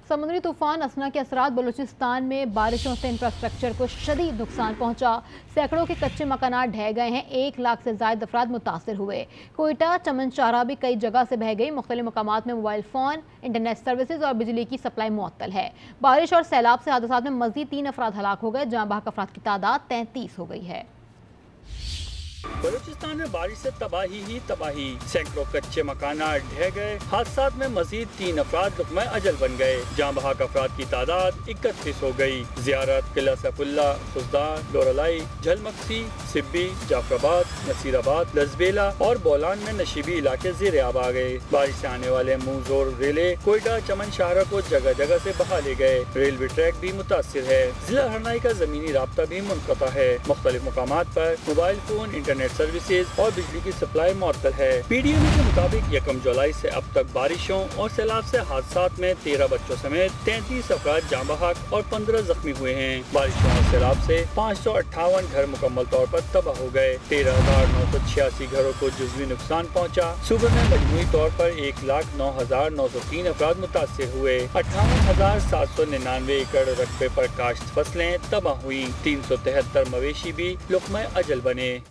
समुद्री तूफान असना के असरात बलूचिस्तान में बारिशों से इंफ्रास्ट्रक्चर को शदीद नुकसान पहुंचा। सैकड़ों के कच्चे मकानात ढह गए हैं। 1 लाख से ज्यादा अफराद मुतासर हुए। कोयटा चमन चारा भी कई जगह से बह गई। मुख्तलिफ मकामात में मोबाइल फ़ोन, इंटरनेट सर्विसेज और बिजली की सप्लाई मुअत्तल है। बारिश और सैलाब से हादसात में मज़ीद 3 अफराद हलाक हो गए। जहाँ बहक अफराद की तादाद 33 हो गई है। बलूचिस्तान में बारिश से तबाही ही तबाही, सैकड़ों कच्चे मकानात ढह गए। हादसात में मजीद 3 अफराद लुक़्मा अजल बन गए। जाँ बहक अफराद की तादाद 31 हो गई। ज़ियारत, किला सैफुल्ला, खुजदार, लोरलाई, झलमक्सी, सिब्बी, जाफराबाद, नसीराबाद, लजबेला और बोलान में नशीबी इलाके ज़ेर आब आ गए। बारिश से आने वाले मुँह जोर रेले कोयटा चमन शाहरा को जगह जगह से बहा ले गए। रेलवे ट्रैक भी मुतासिर है। जिला हरनाई का ज़मीनी राब्ता भी मुनक़ता है। मुख्तलिफ मकामात पर मोबाइल फ़ोन, इंटरनेट सर्विसेज और बिजली की सप्लाई मुअत्तल है। PDMA के मुताबिक 1 जुलाई से अब तक बारिशों और सैलाब से हादसात में 13 बच्चों समेत 33 अफराद जाँ बहक और 15 जख्मी हुए हैं। बारिशों और सैलाब से 558 घर मुकम्मल तौर पर तबाह हो गए। 13,986 घरों को जुज़वी नुकसान पहुँचा। सूबे में मजमूई तौर पर 1,09,903 अफराद मुतासिर हुए। 58,799 एकड़ रकबे पर काश्त फसलें तबाह हुई। 373 मवेशी भी लुक़मा अजल बने।